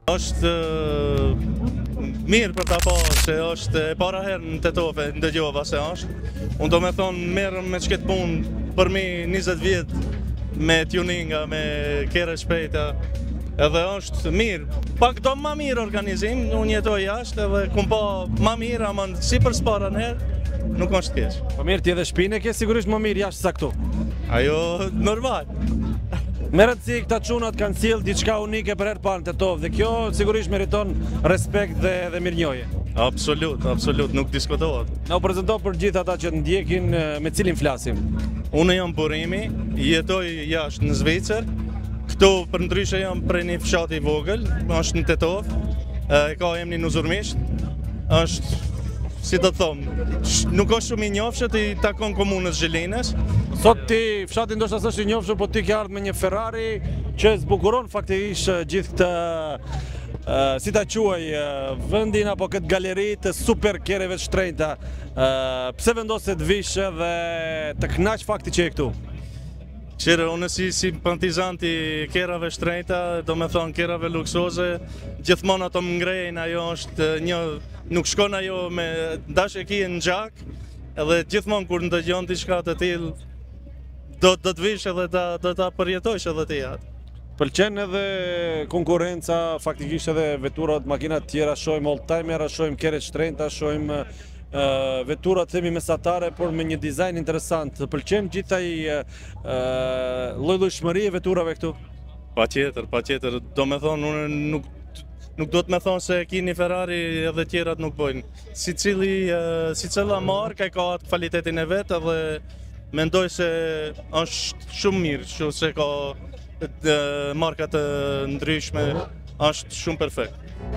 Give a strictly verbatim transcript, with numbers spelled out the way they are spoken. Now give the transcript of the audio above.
Është mirë për ta pa se është e para herë në Tetove ndëgjova se është. Unë do me thonë merrem me çket punë për mi njëzet vjet me tuninga, me kere shpejta. Edhe është mirë, pak do ma mirë organizim, unë jetoj jashtë edhe kum pa ma mirë, ama si për s'para herë, nuk është keq. Po mirë, ti edhe shpinë ke sigurisht më mirë jashtë sa këtu. Ajo normal. Me rëndësi këta çunat kanë sjellë diçka unike për herë parë në Tetovë dhe kjo sigurisht meriton respekt dhe, dhe mirënjohje. Absolut, absolut, nuk diskutohet. Na u prezanto për gjithë ata që ndjekin me cilin flasim. Unë jam Burimi, jetoj jashtë në Zvicër. Këtu për ndryshe jam prej një fshati i vogël, është në Tetovë, e ka emrin Uzurmisht. Është, si të thomë, nuk është shumë i njohshëm, i takon komunës Zhelinës. Sot ti fshati ndoshta s'është i njohshëm, po ti ke ardhur me një Ferrari që zbukuron faktikisht gjithë këtë Uh, si ta quaj uh, vendin apo këtë galeri të super kereve të shtrenjta. Uh, pse vendose të vish dhe të kënaq fakti që e këtu? Qire, unë si simpatizanti kerave shtrenjta, do me thonë kerave luksoze, gjithmonë ato më ngrejnë, ajo është një, nuk shkon ajo me dash e kije në gjak, edhe gjithmonë kur ndëgjon diçka të tillë, do të vish edhe do ta përjetojsh edhe ti atë. Pëlqen edhe konkurenca, faktikisht edhe veturat, makinat tjera, shojmë oldtimera, shojmë kere shtrenjta, shojmë uh, veturat themi mesatare, por me një dizajn interesant. Pëlqen gjithaj uh, lloj-llojshmëri e veturave këtu? Pa tjetër, pa tjetër. Do me thonë, unë nuk, nuk do të me thonë se ki një Ferrari edhe tjerat nuk bojnë. Si cili, uh, si cila marka ka atë kvalitetin e vetë edhe mendoj se është shumë mirë, shumë se ka markat të ndryshme, është shumë perfekt.